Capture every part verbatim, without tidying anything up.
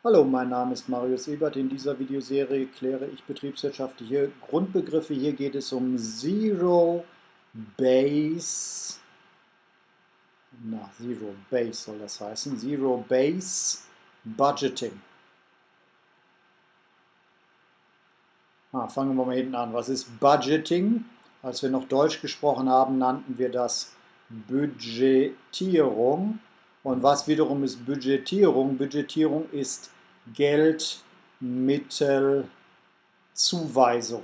Hallo, mein Name ist Marius Ebert. In dieser Videoserie kläre ich betriebswirtschaftliche Grundbegriffe. Hier geht es um Zero Base, na, Zero Base soll das heißen, Zero Base Budgeting. Ah, fangen wir mal hinten an. Was ist Budgeting? Als wir noch Deutsch gesprochen haben, nannten wir das Budgetierung. Und was wiederum ist Budgetierung? Budgetierung ist Geldmittelzuweisung.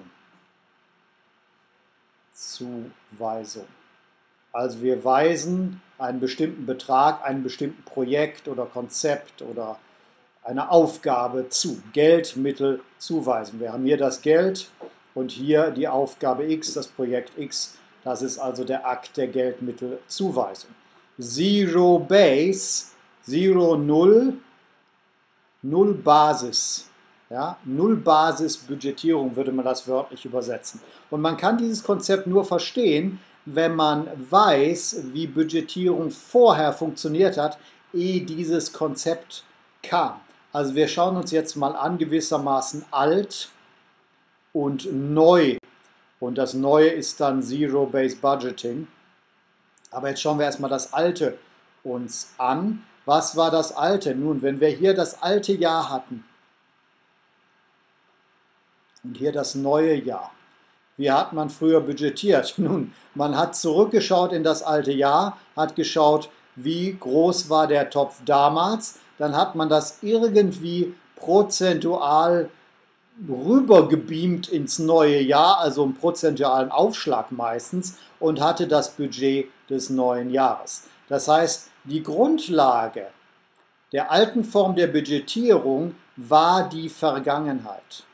Zuweisung. Also wir weisen einen bestimmten Betrag, einem bestimmten Projekt oder Konzept oder eine Aufgabe zu. Geldmittel zuweisen. Wir haben hier das Geld und hier die Aufgabe X, das Projekt X. Das ist also der Akt der Geldmittelzuweisung. Zero Base, Zero Null, Null Basis. Ja, Null Basis Budgetierung würde man das wörtlich übersetzen. Und man kann dieses Konzept nur verstehen, wenn man weiß, wie Budgetierung vorher funktioniert hat, ehe dieses Konzept kam. Also wir schauen uns jetzt mal an, gewissermaßen alt und neu. Und das Neue ist dann Zero Base Budgeting. Aber jetzt schauen wir erstmal das Alte uns an. Was war das Alte? Nun, wenn wir hier das alte Jahr hatten und hier das neue Jahr, wie hat man früher budgetiert? Nun, man hat zurückgeschaut in das alte Jahr, hat geschaut, wie groß war der Topf damals, dann hat man das irgendwie prozentual rübergebeamt ins neue Jahr, also einen prozentualen Aufschlag meistens, und hatte das Budget des neuen Jahres. Das heißt, die Grundlage der alten Form der Budgetierung war die Vergangenheit.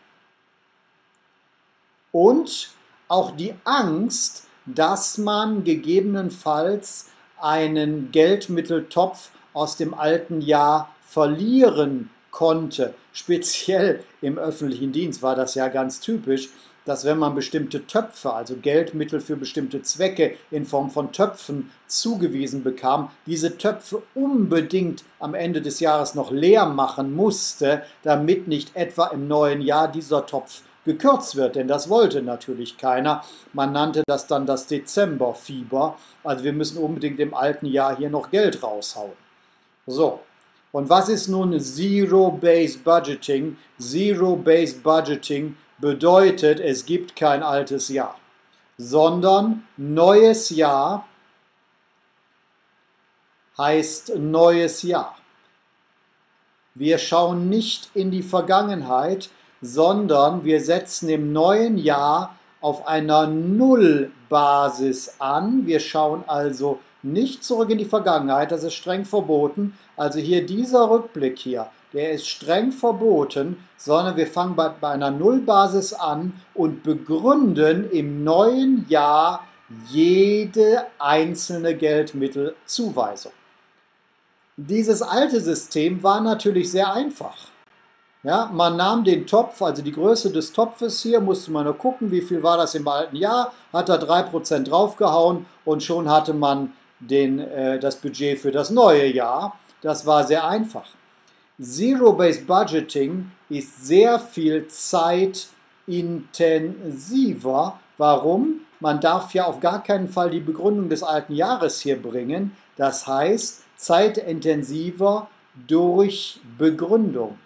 Und auch die Angst, dass man gegebenenfalls einen Geldmitteltopf aus dem alten Jahr verlieren konnte. Speziell im öffentlichen Dienst war das ja ganz typisch, dass wenn man bestimmte Töpfe, also Geldmittel für bestimmte Zwecke in Form von Töpfen zugewiesen bekam, diese Töpfe unbedingt am Ende des Jahres noch leer machen musste, damit nicht etwa im neuen Jahr dieser Topf gekürzt wird, denn das wollte natürlich keiner. Man nannte das dann das Dezemberfieber, also wir müssen unbedingt im alten Jahr hier noch Geld raushauen. So. Und was ist nun Zero-Based Budgeting? Zero-Based Budgeting bedeutet, es gibt kein altes Jahr, sondern neues Jahr heißt neues Jahr. Wir schauen nicht in die Vergangenheit, sondern wir setzen im neuen Jahr auf einer Nullbasis an. Wir schauen also nicht zurück in die Vergangenheit, das ist streng verboten. Also hier dieser Rückblick hier, der ist streng verboten, sondern wir fangen bei, bei einer Nullbasis an und begründen im neuen Jahr jede einzelne Geldmittelzuweisung. Dieses alte System war natürlich sehr einfach. Ja, man nahm den Topf, also die Größe des Topfes hier, musste man nur gucken, wie viel war das im alten Jahr, hat da drei Prozent draufgehauen und schon hatte man den, äh, das Budget für das neue Jahr. Das war sehr einfach. Zero-Based Budgeting ist sehr viel zeitintensiver. Warum? Man darf ja auf gar keinen Fall die Begründung des alten Jahres hier bringen. Das heißt, zeitintensiver durch Begründung.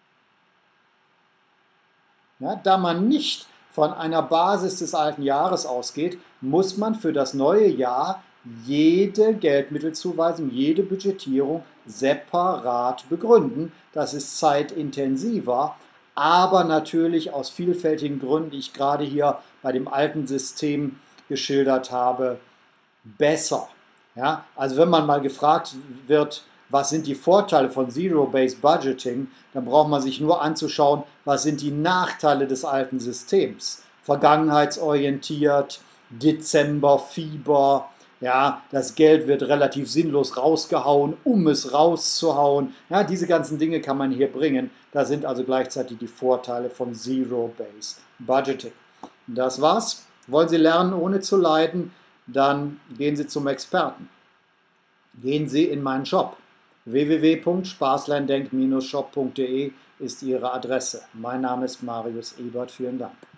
Ja, da man nicht von einer Basis des alten Jahres ausgeht, muss man für das neue Jahr jede Geldmittelzuweisung, jede Budgetierung separat begründen. Das ist zeitintensiver, aber natürlich aus vielfältigen Gründen, die ich gerade hier bei dem alten System geschildert habe, besser. Ja, also wenn man mal gefragt wird, was sind die Vorteile von Zero-Based Budgeting, dann braucht man sich nur anzuschauen, was sind die Nachteile des alten Systems. Vergangenheitsorientiert, Dezemberfieber, ja, das Geld wird relativ sinnlos rausgehauen, um es rauszuhauen. Ja, diese ganzen Dinge kann man hier bringen. Da sind also gleichzeitig die Vorteile von Zero-Based Budgeting. Das war's. Wollen Sie lernen, ohne zu leiden? Dann gehen Sie zum Experten. Gehen Sie in meinen Shop w w w punkt spaßlerndenk Bindestrich shop punkt de ist Ihre Adresse. Mein Name ist Marius Ebert. Vielen Dank.